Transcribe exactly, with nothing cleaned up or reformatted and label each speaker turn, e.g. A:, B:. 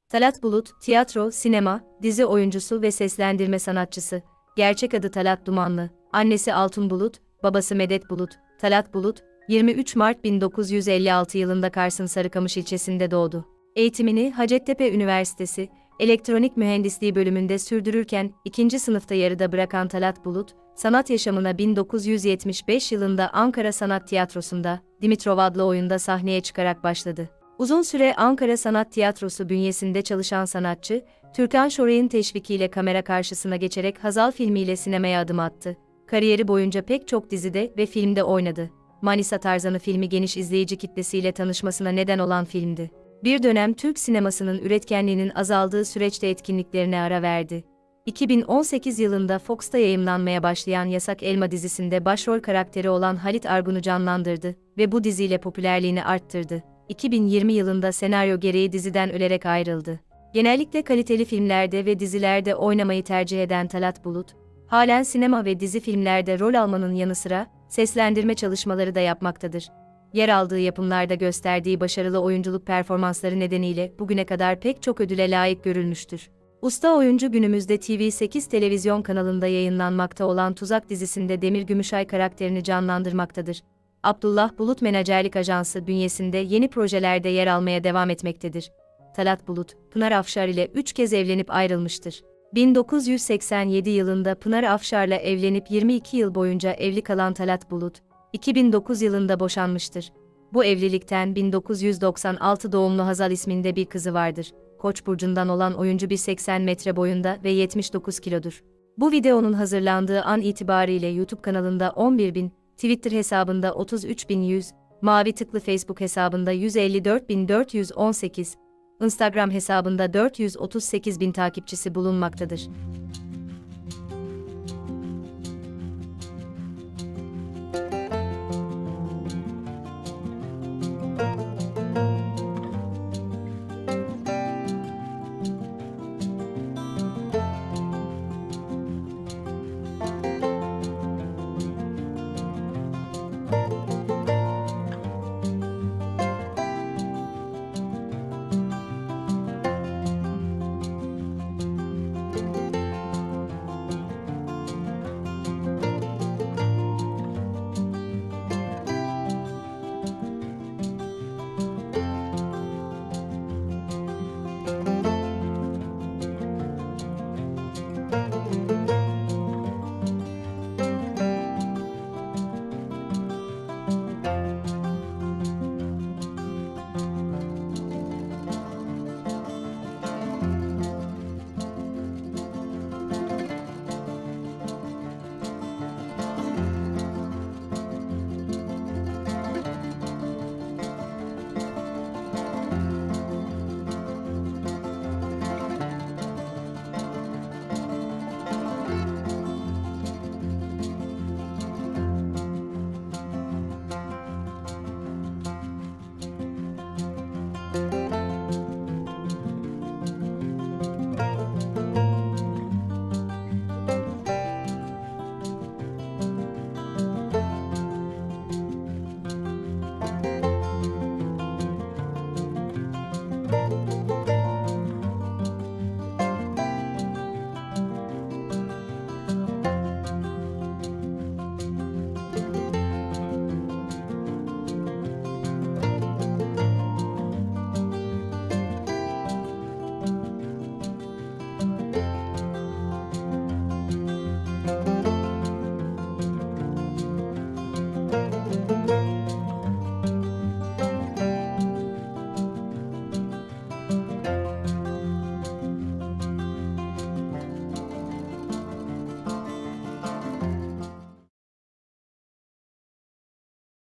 A: Talat Bulut, tiyatro, sinema, dizi oyuncusu ve seslendirme sanatçısı. Gerçek adı Talat Dumanlı. Annesi Altun Bulut, babası Medet Bulut. Talat Bulut, yirmi üç Mart bin dokuz yüz elli altı yılında Kars'ın Sarıkamış ilçesinde doğdu. Eğitimini Hacettepe Üniversitesi, Elektronik Mühendisliği bölümünde sürdürürken ikinci sınıfta yarıda bırakan Talat Bulut, sanat yaşamına bin dokuz yüz yetmiş beş yılında Ankara Sanat Tiyatrosu'nda Dimitrov adlı oyunda sahneye çıkarak başladı. Uzun süre Ankara Sanat Tiyatrosu bünyesinde çalışan sanatçı, Türkan Şoray'ın teşvikiyle kamera karşısına geçerek Hazal filmiyle sinemaya adım attı. Kariyeri boyunca pek çok dizide ve filmde oynadı. Manisa Tarzanı filmi geniş izleyici kitlesiyle tanışmasına neden olan filmdi. Bir dönem Türk sinemasının üretkenliğinin azaldığı süreçte etkinliklerine ara verdi. iki bin on sekiz yılında Fox'ta yayımlanmaya başlayan Yasak Elma dizisinde başrol karakteri olan Halit Argun'u canlandırdı ve bu diziyle popülerliğini arttırdı. iki bin yirmi yılında senaryo gereği diziden ölerek ayrıldı. Genellikle kaliteli filmlerde ve dizilerde oynamayı tercih eden Talat Bulut, halen sinema ve dizi filmlerde rol almanın yanı sıra seslendirme çalışmaları da yapmaktadır. Yer aldığı yapımlarda gösterdiği başarılı oyunculuk performansları nedeniyle bugüne kadar pek çok ödüle layık görülmüştür. Usta oyuncu günümüzde T V sekiz televizyon kanalında yayınlanmakta olan Tuzak dizisinde Demir Gümüşay karakterini canlandırmaktadır. Abdullah Bulut Menajerlik Ajansı bünyesinde yeni projelerde yer almaya devam etmektedir. Talat Bulut, Pınar Afşar ile üç kez evlenip ayrılmıştır. bin dokuz yüz seksen yedi yılında Pınar Afşar'la evlenip yirmi iki yıl boyunca evli kalan Talat Bulut, iki bin dokuz yılında boşanmıştır. Bu evlilikten bin dokuz yüz doksan altı doğumlu Hazal isminde bir kızı vardır. Koç burcundan olan oyuncu bir metre seksen boyunda ve yetmiş dokuz kilodur. Bu videonun hazırlandığı an itibariyle YouTube kanalında on bir bin, Twitter hesabında otuz üç bin yüz, Mavi Tıklı Facebook hesabında yüz elli dört bin dört yüz on sekiz, Instagram hesabında dört yüz otuz sekiz bin takipçisi bulunmaktadır.